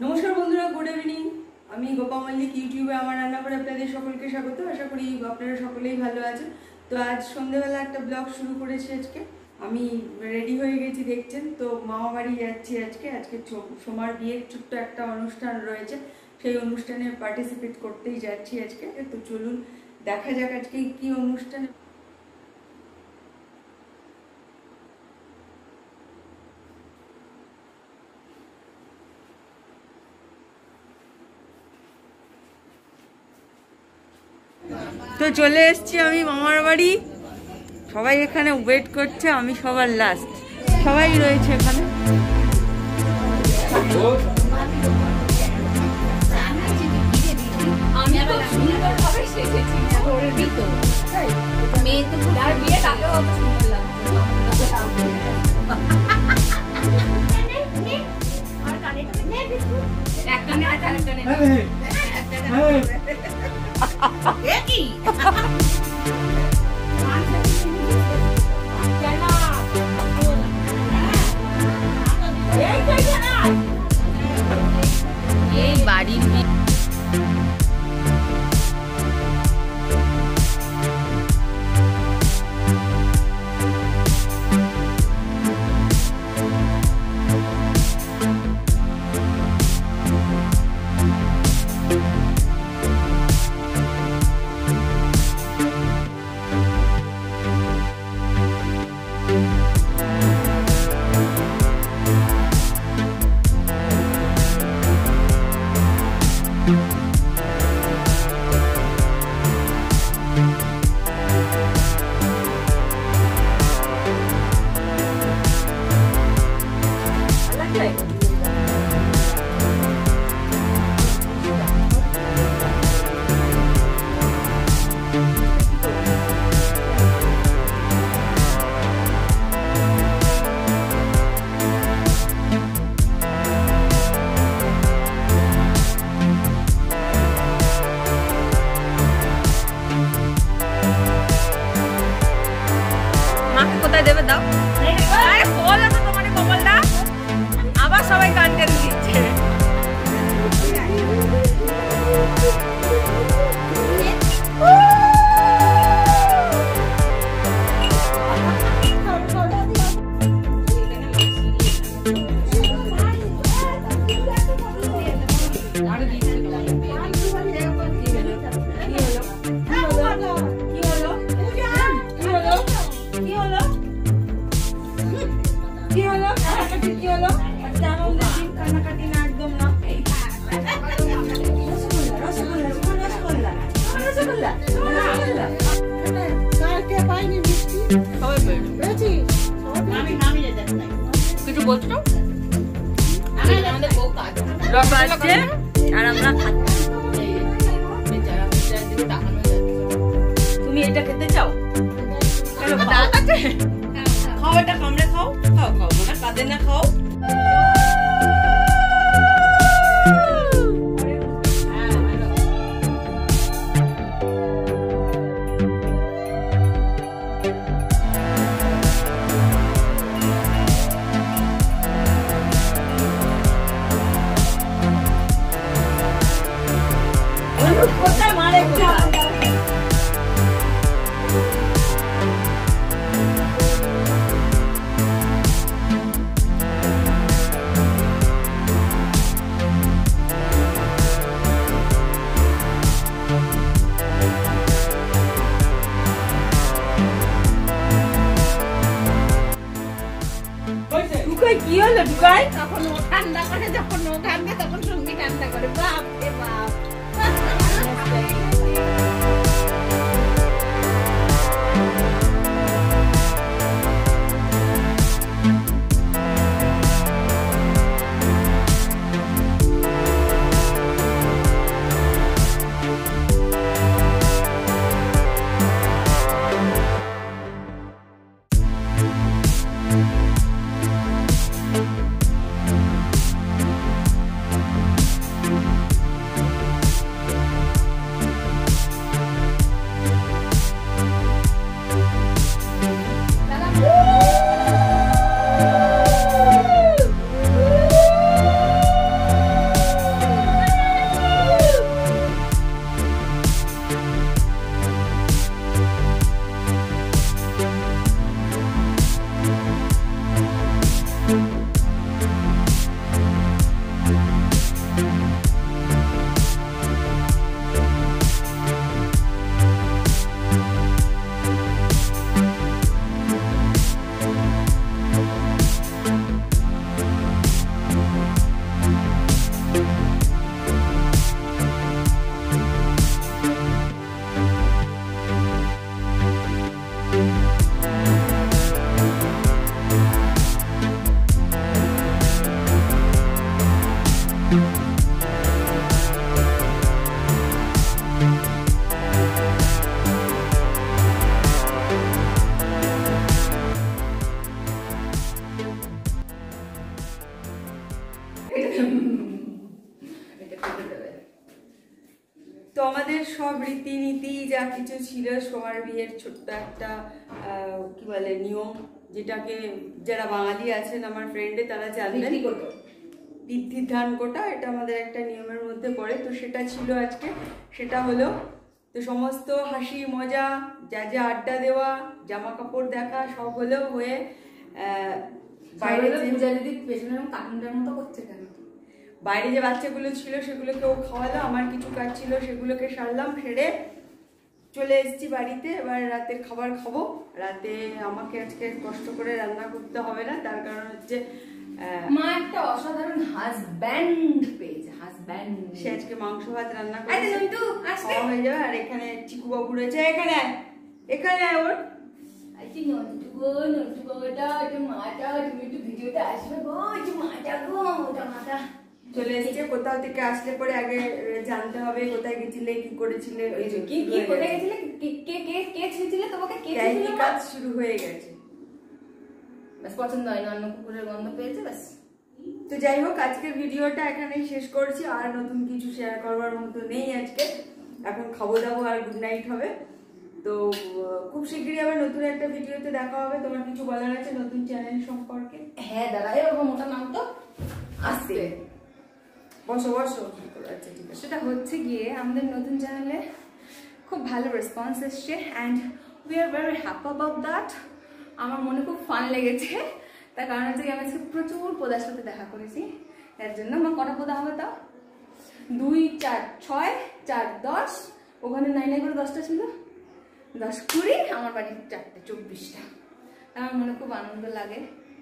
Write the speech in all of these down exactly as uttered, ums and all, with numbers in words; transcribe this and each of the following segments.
নমস্কার বন্ধুরা, good evening. আমি গোপা মল্লিক, ইউটিউবে আমার রান্না করে আপনাদের সকলকে স্বাগত। আশা করি আপনারা সকলেই ভালো আছেন। তো আজ সন্ধ্যেবেলা একটা ব্লগ শুরু করেছি। আজকে আমি রেডি হয়ে গেছি, দেখছেন তো। মামা বাড়ি যাচ্ছি আজকে। আজকে সোমার বিয়ের ছোট্ট একটা অনুষ্ঠান রয়েছে, সেই অনুষ্ঠানে পার্টিসিপেট করতেই যাচ্ছি আজকে। তো চলুন দেখা যাক আজকে কি অনুষ্ঠান। তো চলে এসছি আমি মামার বাড়ি। সবাই এখানে ওয়েট করছে, আমি সবার লাস্ট। সবাই রয়েছে এখানে। এই বাড়ির কোথায় দেবে দাও। আরে বলো তো তোমার কপালটা। আবার সবাই গান টেনে দিচ্ছে। কিছু বলছো আর আমরা তুমি এটা খেতে চাও? খাও, এটা কামড়ে খাও। খাও খাও না, কাঁদে না, খাও। কোথায় মারে তো আমাদের সব রীতিনীতি যা কিছু ছিল সবার বিয়ের ছোট্ট একটা কি বলে নিয়ম, যেটাকে যারা বাঙালি আছেন আমার ফ্রেন্ডে তারা জানবেন, বৃদ্ধির ধান কোটা, এটা আমাদের একটা নিয়মের মধ্যে পড়ে। তো সেটা ছিল আজকে, সেটা হলো তো সমস্ত হাসি মজা, যা যা আড্ডা দেওয়া, জামা কাপড় দেখা সব হলো হয়ে বাইরে পূজা দিদি পেছনে কার্টুনটার মতো করছে কেন, বাইরে যে বাচ্চাগুলো ছিল সেগুলোকেও খাওয়ালো, আমার কিছু কাজ ছিল সেগুলোকে সারলাম, সেরে চলে এসেছি বাড়িতে। এবার রাতের খাবার খাবো। রাতে আমাকে আজকে কষ্ট করে রান্না করতে হবে না, তার কারণ হচ্ছে মা একটা অসাধারণ হাজব্যান্ড পেয়েছে, হাজব্যান্ড। সে আজকে মাংস ভাত রান্না করে হয়ে যাবে। আর এখানে চিকু বাবু রয়েছে, এখানে এখানে ওর চলে এসেছে। কোথাও থেকে আসলে পরে আগে জানতে হবে কোথায় গেছিলে, কি করেছিলে, কি কি কোথায় গেছিলে, কে কে কে ছেড়েছিলে তোমাকে, কে ছেড়েছিল, কাজ শুরু হয়ে গেছে। বাস পছন্দ হয় না, অন্য কুকুরের গন্ধ পেয়েছে বাস। তো যাই হোক, আজকের ভিডিওটা এখানেই শেষ করছি। আর নতুন কিছু শেয়ার করবার মতো নেই আজকে। এখন খাবো দাবো আর গুড নাইট হবে। তো খুব শীঘ্রই আবার নতুন একটা ভিডিওতে দেখা হবে। তোমার কিছু বলার আছে নতুন চ্যানেল সম্পর্কে? হ্যাঁ দাদা, এরকম মোটা নাম তো আসছে, বসো বসো। আচ্ছা ঠিক আছে। সেটা হচ্ছে গিয়ে আমাদের নতুন চ্যানেলে খুব ভালো রেসপন্স এসছে and we are very happy about that. আমার মনে খুব ফান লেগেছে, তার কারণ হচ্ছে আমি আজকে প্রচুর পোদার সাথে দেখা করেছি। তার জন্য আমার কটা পোদা হবে তাও? দুই চার ছয় চার দশ, ওখানে নাই নাই করে দশটা ছিল, দশ কুড়ি, আমার বাড়ির চারটে চব্বিশটা। আমার মনে খুব আনন্দ লাগে।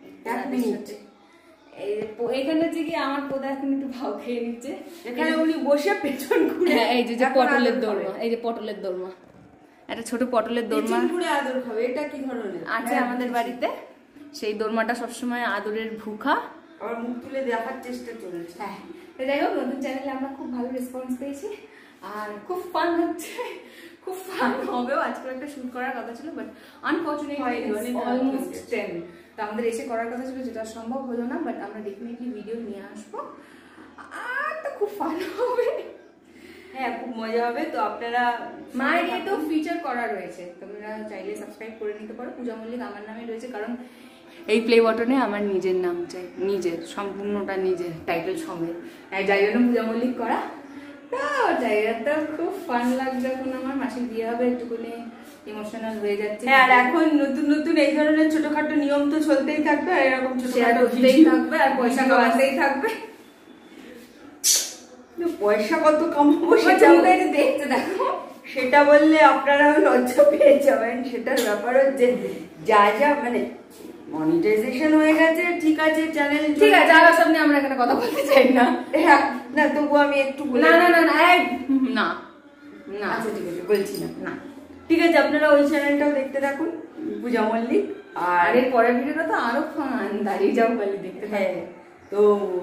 এইখানে হচ্ছে কি আমার পোদা এখন একটু ভাও খেয়ে নিচ্ছে, এখানে উনি বসে পেছন ঘুরে। এই যে পটলের দোরমা, এই যে পটলের দোরমা, একটা ছোট পটলের দোরমা আদর খাবে। এটা কি ধরনের আছে আমাদের বাড়িতে? সেই দোরমাটা সবসময় আদরের ভুখা, আবার মুখ তুলে দেখার চেষ্টা চলেছে। হ্যাঁ, যাই হোক, নতুন চ্যানেলে আমরা খুব ভালো রেসপন্স পেয়েছি আর খুব ফান হচ্ছে, খুব ফান হবেও। আজকে একটা শুট করার কথা ছিল, বাট আনফরচুনেটলি অলমোস্ট টেন, তো আমাদের এসে করার কথা ছিল, যেটা সম্ভব হলো না। বাট আমরা ডেফিনেটলি ভিডিও নিয়ে আসবো আর তো খুব ফান হবে। হ্যাঁ, খুব মজা হবে। তো আপনারা মায়ের এই তো ফিচার করা রয়েছে, তোমরা চাইলে সাবস্ক্রাইব করে নিতে পারো। পূজা মল্লিক আমার নামে রয়েছে, কারণ এই প্লে বটনে আমার নিজের নাম চাই, নিজের সম্পূর্ণটা নিজের টাইটেল সমেত, যাই জন্য পূজা মল্লিক করা। তো জায়গাটা খুব ফান লাগছে। এখন আমার মাসির বিয়ে হবে, একটুখানি ইমোশনাল হয়ে যাচ্ছে। হ্যাঁ, আর এখন নতুন নতুন এই ধরনের ছোটখাটো নিয়ম তো চলতেই থাকবে, আর এরকম ছোটখাটো থাকবে, আর পয়সা কামাতেই থাকবে। পয়সা কত কামাবো সেটা দেখতে দেখো, সেটা বললে আপনারা লজ্জা পেয়ে যাবেন। সেটার ব্যাপার হচ্ছে যা যা মানে মনিটাইজেশন হয়ে গেছে, ঠিক আছে, চ্যানেল ঠিক আছে, আর সামনে আমরা এখানে কথা বলতে চাই না। হ্যাঁ, না তবু আমি একটু বলি। না না না না না না, আচ্ছা ঠিক আছে, বলছি না না ঠিক আছে। আপনারা ওই চ্যানেলটাও দেখতে থাকুন, পূজা মল্লিক। আর এর পরের ভিডিওটা তো আরো ফান, দাঁড়িয়ে যাও বলে দেখতে। হ্যাঁ, তো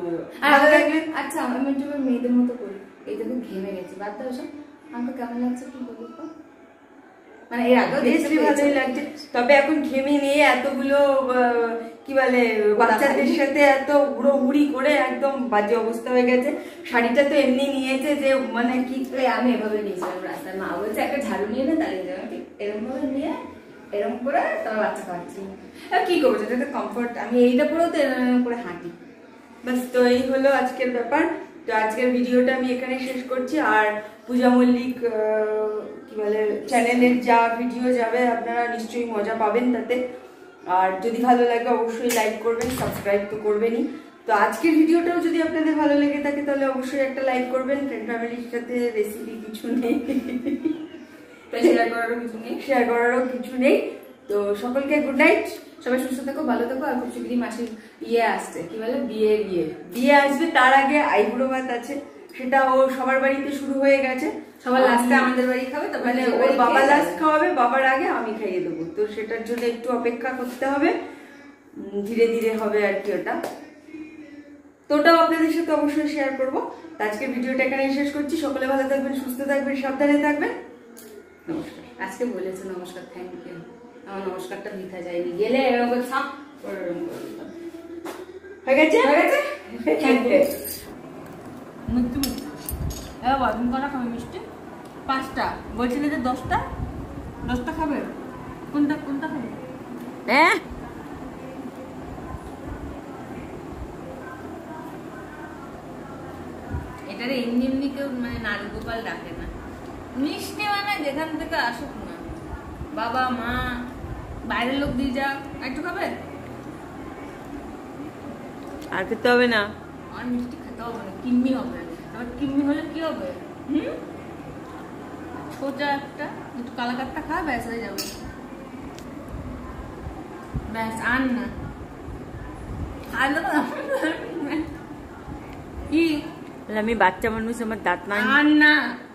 আচ্ছা, আমি একটু মেয়েদের মতো করি। এই দেখো ঘেমে গেছি, বাদ দাও সব। আমাকে কেমন লাগছে কি বলি তো, মানে এর আগেও দেখতে ভালোই লাগছে। তবে এখন ঘেমে নিয়ে এতগুলো কি বলে বাচ্চাদের সাথে এত উড়ো উড়ি করে একদম বাজে অবস্থা হয়ে গেছে। শাড়িটা তো এমনি নিয়েছে যে মানে কি, আমি এভাবে নিয়েছিলাম রাস্তায়, মা বলছে একটা ঝাড়ু নিয়ে না, দাঁড়িয়ে যাবে, ঠিক এরকম ভাবে নিয়ে এরকম করে তোমার বাচ্চা খাওয়াচ্ছি। আর কি করবো, সেটা তো কমফোর্ট। আমি এইটা পরেও তো এরকম করে হাঁটি। বাস, তো এই হলো আজকের ব্যাপার। তো আজকের ভিডিওটা আমি এখানে শেষ করছি। আর পূজা মল্লিক কি বলে চ্যানেলের যা ভিডিও যাবে আপনারা নিশ্চয়ই মজা পাবেন তাতে। আর যদি ভালো লাগে অবশ্যই লাইক করবেন, সাবস্ক্রাইব তো করবেনই। তো আজকের ভিডিওটাও যদি আপনাদের ভালো লেগে থাকে তাহলে অবশ্যই একটা লাইক করবেন। ফ্রেন্ড ফ্যামিলির সাথে রেসিপি কিছু নেই, শেয়ার করারও কিছু নেই শেয়ার করারও কিছু নেই তো সকলকে গুড নাইট। সবাই সুস্থ থাকো, ভালো থাকো। আর খুব শীঘ্রই মাসির ইয়ে আসছে, কি বলে বিয়ে বিয়ে বিয়ে আসবে। তার আগে আইবুড়ো ভাত আছে, সেটা ও সবার বাড়িতে শুরু হয়ে গেছে। সবার লাস্টে আমাদের বাড়ি খাবে, তো মানে ওর বাবা লাস্ট খাওয়াবে, বাবার আগে আমি খাইয়ে দেবো। তো সেটার জন্য একটু অপেক্ষা করতে হবে, ধীরে ধীরে হবে আর কি ওটা। তো ওটাও আপনাদের সাথে অবশ্যই শেয়ার করবো। আজকের ভিডিওটা এখানে শেষ করছি। সকলে ভালো থাকবেন, সুস্থ থাকবেন, সাবধানে থাকবেন। নমস্কার। আজকে বলেছে নমস্কার, থ্যাংক ইউ। আমার নমস্কারটা বৃথা যায়নি, গেলে এরকম ছাপ হয়ে গেছে, হয়ে গেছে। Thank you. মিষ্টি মিষ্টি এবার বল তুমি কটা খাবে মিষ্টি? পাঁচটা বলছিলে যে দশটা দশটা খাবে কোনটা কোনটা খাবে? হ্যাঁ এটারে এমনি এমনি কেউ মানে নারীগোপাল ডাকে না, মিষ্টি মানে যেখান থেকে আসুক না, বাবা মা বাইরের লোক দিয়ে যা। একটু খাবে? আর খেতে হবে না। আর মিষ্টি খেতে হবে না, কিম্মি হবে। আবার কিম্মি হলে কি হবে? হুম সোজা একটা একটু কালাকাতটা খা, ব্যাস হয়ে যাবে। ব্যাস আর না আর না কি আমি বাচ্চা মানুষ, আমার দাঁত নাই। আর না